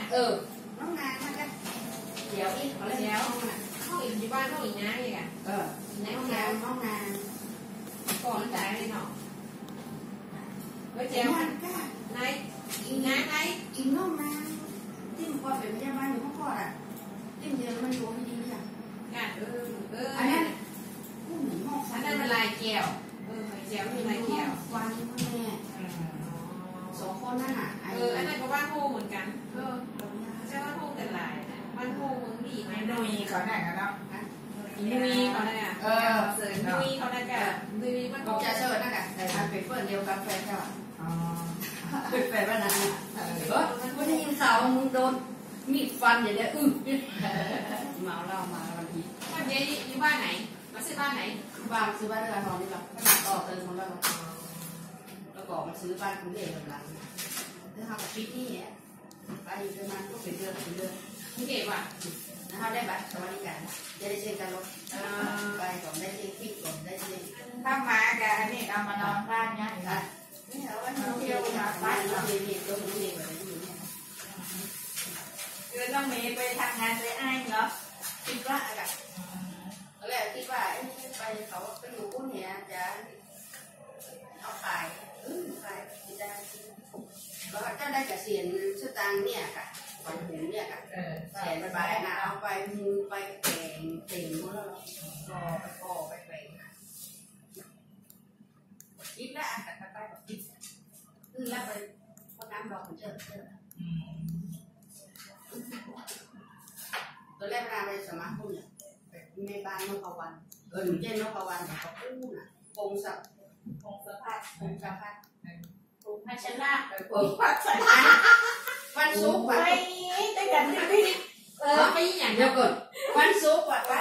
น้องนามันก็เดี๋ยวอีกเขาเลยแล้วห้องอีกอยู่บ้านห้องอีกนะอีกอ่ะในห้องน้ก่อนจ่ายเลยเนาะไว้เจ้าไหนอีกนะไหนอีกน้องนาที่มันพอเป็นพยาบาลอยู่ห้องคลอดอ่ะที่มันเยอะมันรู้ไม่ดีอ่ะอันนั้นอันนั้นมันลายแก้วแก้วมีลายแก้ววันนี้แม่2 คนนั่นน่ะอันนั้นก็บ้านโฮเหมือนกันใช่บ้านโฮแต่ลายบ้านโฮมึงมีไหมนุยเขาไหนกันเนาะนุยเขาเนี่ยเสริมนุยเขาเนี่ยกันนุยมันก็จะเชิญนั่นแหละแต่ทำเป็นเพื่อนเดียวกันแฟนก็เป็นแฟนบ้านนั้นวันนี้ยินข่าวมึงโดนมีดฟันอย่างเนี้ยเมาเหล้ามาวันนี้วันนี้อยู่บ้านไหนมาซื้อบ้านไหนบ้านซื้อบ้านเรือนนอนนี่หรอขนาดต่อเติมของเราแล้วก็มาซื้อบ้านคุณเด็กหลังแล้วเขาคิดนี่ไปอยู่ประมาณก็เป็นเดือนพี่เก๋ว่ะเขาได้บัตรสวัสดิการจะได้เช็คกันรถไปก่อนได้เช็คฟิตก่อนได้เช็คถ้ามาแกนี่เอามานอนบ้านเนี่ยนี่เอาไว้เที่ยวมาบ้านเราเด็กๆตัวเด็กอะไรอยู่เนี่ยคือต้องมีไปทำงานไปอ้ายเหรอคิดว่าอะไรแล้วคิดว่าไปเขาไปอยู่กุ้งเนี่ยจะเอาไปไปจะก็จะได้เกษียณสตางค์เนี่ยค่ะวันหูเนี่ยค่ะเสียไปนะเอาไปมูไปแข่งติ่งมั้งแล้วก็ไปแข่งคิดแล้วอ่ะแต่ไปแบบคิดแล้วไปเพราะน้ำดอกมันเจอตัวแรกเราไปสมัครพวกเนี่ยแม่บ้านนพวันเจ้นพวันเขาพูดน่ะพงศพัฒน์ให้ชนะพงศพัฒน์วันศุกร์ไปได้กันที่ไม่อย่างเดียวก่อนวันศุกร์